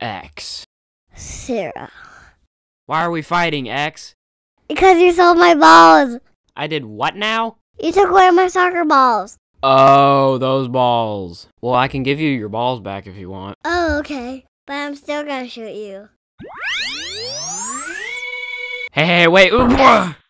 X? Sarah. Why are we fighting, X? Because you sold my balls. I did what now? You took away my soccer balls. Oh, those balls. Well, I can give you your balls back if you want. Oh, okay. But I'm still gonna shoot you. Hey, wait.